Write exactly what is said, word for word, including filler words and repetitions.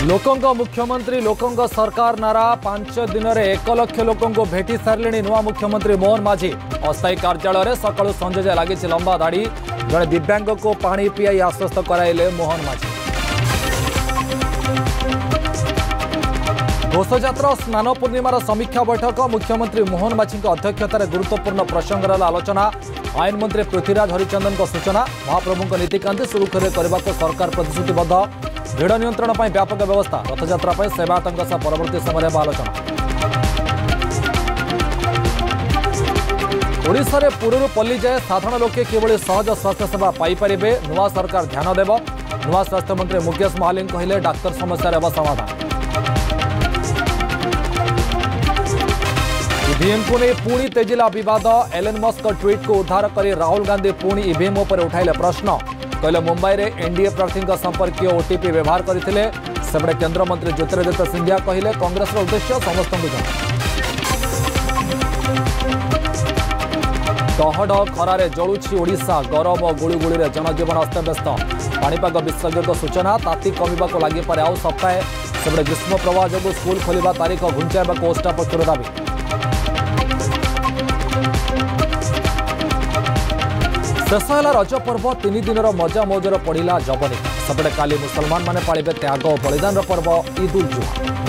लोकंग मुख्यमंत्री लोकंग सरकार नारा पांच दिन में एक लक्ष लोक भेटी सारे नुआ मुख्यमंत्री मोहन माझी अस्थायी कार्यालय सकाळु संजे जाए लगी लंबा धाड़ी जड़े दिव्यांग को पानी पियाई आश्वस्त कराइले मोहन माझी। घोषयात्रा स्नान पूर्णिमार समीक्षा बैठक मुख्यमंत्री मोहन माझी अध्यक्षतार गुरुत्वपूर्ण प्रसंगर आलोचना आईन मंत्री पृथ्वीराज हरिचंदन सूचना महाप्रभु नीतिकांति सुरुखुरे करने को सरकार प्रतिश्रुतिबद्ध भिड़ नियंत्रण पर व्यापक व्यवस्था रथयात्रा पर सेवायतों सह परवर्ती समय आलोचना। ओडिशा रे पूर्व पल्ली जाए साधारण लोके किभली सहज स्वास्थ्य सेवा पाइपर नुआ सरकार ध्यान देव नुआ स्वास्थ्य मंत्री मुकेश महालिंग कहले डाक्तर समस्या एवं समाधान। ईवीएम को नहीं पुणी तेजिला विवाद एलन मस्क ट्वीट को उद्धार कर राहुल गांधी पुणी ईवीएम उपर उठाइले प्रश्न कहले मुंबई रे एनडीए प्रार्थी संपर्क ओटीपी व्यवहार करते सेपटे केन्द्रमंत्री ज्योतिरादित्य सिंधिया कहले कांग्रेस उद्देश्य समस्त टहड खरार जलुछि ओडिशा गरम और गुड़गुड़ी जनजीवन अस्तव्यस्त पाणीपाग विशेषज्ञ सूचना ताती कमिबाक लागिपारे आउ सप्ताहे सेपटे ग्रीष्म प्रवाह जो स्कूल खोलिबा तारीख घुंचाइबाक ओष्टा पक्षर दाबी। शेष है रज पर्व तीन दिन मजा मौजर पड़ा जवनिका सेपटे काली मुसलमान माने पालिबे त्याग और बलिदान पर्व ईद उल जुहा।